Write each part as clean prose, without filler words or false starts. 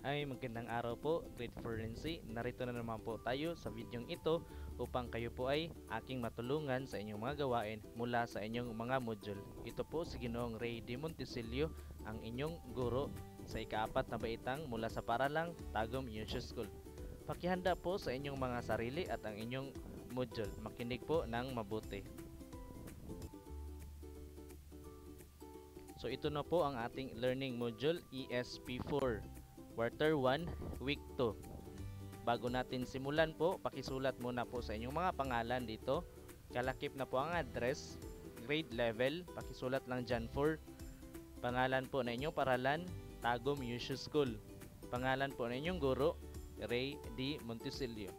Ay magandang araw po, Grade 4 Lindsay. Narito na naman po tayo sa videong ito upang kayo po ay aking matulungan sa inyong mga gawain mula sa inyong mga module. Ito po si Ginoong Ray D. Montesilio, ang inyong guro sa ika-4 na baitang mula sa Paralang Tagum Union School. Pakihanda po sa inyong mga sarili at ang inyong module. Makinig po ng mabuti. So ito na po ang ating learning module ESP4 Quarter 1 Week 2. Bago natin simulan po, pakisulat muna po sa inyong mga pangalan dito. Kalakip na po ang address, grade level, pakisulat lang dyan for pangalan po na inyong paralan, Tagum Union School. Pangalan po na inyong guro, Ray D. Montesilio.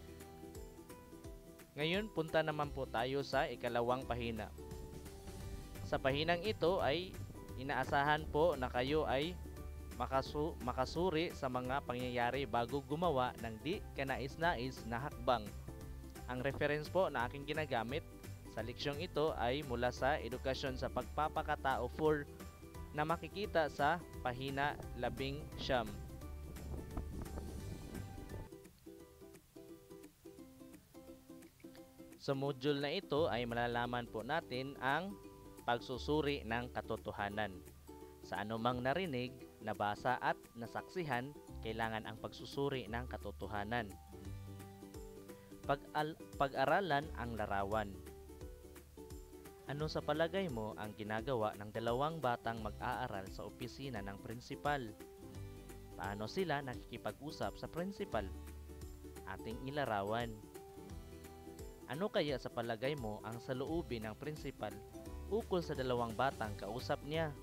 Ngayon, punta naman po tayo sa ikalawang pahina. Sa pahinang ito ay inaasahan po na kayo ay makasuri sa mga pangyayari bago gumawa ng di kanais-nais na hakbang. Ang reference po na aking ginagamit sa leksyong ito ay mula sa Edukasyon sa Pagpapakatao 4 na makikita sa pahina 19. Sa module na ito ay malalaman po natin ang pagsusuri ng katotohanan. Sa anumang narinig, nabasa at nasaksihan, kailangan ang pagsusuri ng katotohanan. Pag-aralan ang larawan. Ano sa palagay mo ang ginagawa ng dalawang batang mag-aaral sa opisina ng prinsipal? Paano sila nakikipag-usap sa prinsipal? Ating ilarawan. Ano kaya sa palagay mo ang saloobin ng prinsipal ukol sa dalawang batang kausap niya?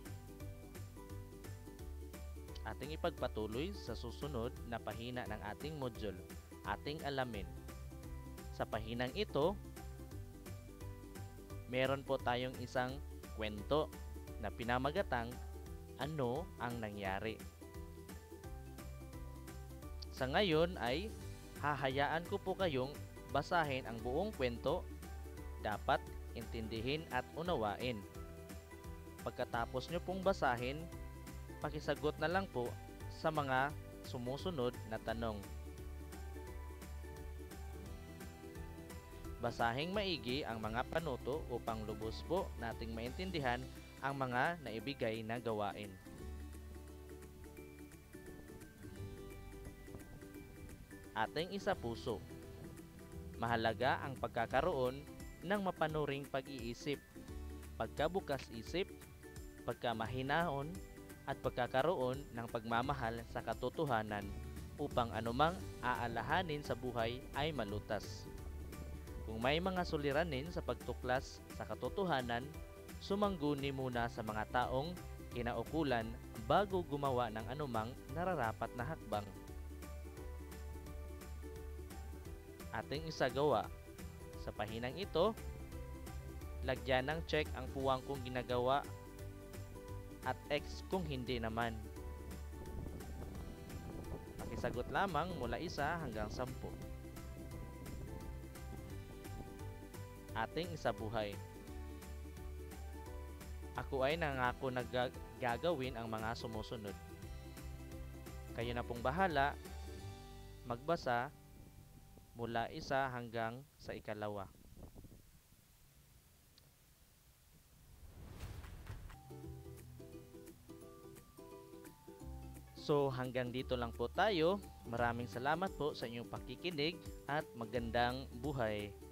Ating ipagpatuloy sa susunod na pahina ng ating module. Ating alamin. Sa pahinang ito, meron po tayong isang kwento na pinamagatang Ano ang Nangyari. Sa ngayon ay hahayaan ko po kayong basahin ang buong kwento. Dapat intindihin at unawain. Pagkatapos nyo pong basahin, pakisagot na lang po sa mga sumusunod na tanong. Basahing maigi ang mga panuto upang lubos po nating maintindihan ang mga naibigay na gawain. Ating isapuso. Mahalaga ang pagkakaroon ng mapanuring pag-iisip, pagkabukas isip, pagkamahinahon, at pagkakaroon ng pagmamahal sa katotohanan upang anumang aalahanin sa buhay ay malutas. Kung may mga suliranin sa pagtuklas sa katotohanan, sumangguni muna sa mga taong kinaukulan bago gumawa ng anumang nararapat na hakbang. Ating isagawa. Sa pahinang ito, lagyan ng check ang puwang kung ginagawa at X kung hindi naman. Pakisagot lamang mula 1 hanggang 10. Ating isabuhay. Ako ay nangako na gagawin ang mga sumusunod. Kayo na pong bahala magbasa mula 1 hanggang sa 2. So hanggang dito lang po tayo. Maraming salamat po sa inyong pakikinig at magandang buhay.